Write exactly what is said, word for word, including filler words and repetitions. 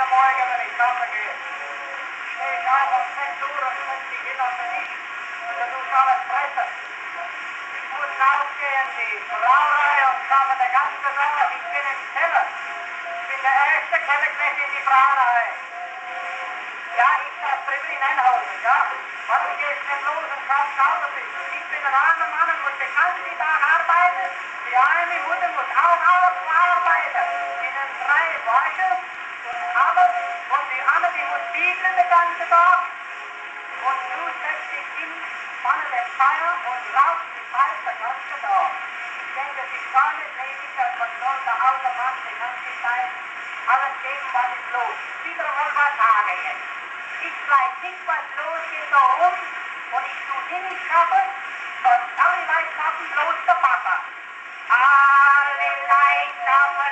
jeden Morgen, wenn ich arbeiten gehe, stehe ich auf um sechs Uhr und setze mich hin auf den Tisch. Und dann tue ich alles fressen. Ich muss rausgehen, die Brauerei und sage der ganze Tag, ich bin im Keller. Ich bin der erste Kellerknecht in die Brauerei. Ja, ich darf drüber hineinhalten, ja. Warum gehst du nicht los und kaufst Auto bist? Ich bin ein armer Mann und muss den ganzen Tag arbeiten. Die eine Mutter muss auch arbeiten. In einem drei Waschen und alles. Und die andere, die muss biegeln den ganzen Tag. Und du setzt dich hin, spannen den Feuer und rauchst die Pfeife den ganzen Tag. Ich denke, das ist gar nicht nötig, dass man so der alte Mann die ganze Zeit alles geben, was ist los. Wieder mal was sagen jetzt. Ich bleib nicht was losgehen da rum und ich tu die nicht schaffen, sonst alle Leute schaffen bloß der Papa. Alle Leute schaffen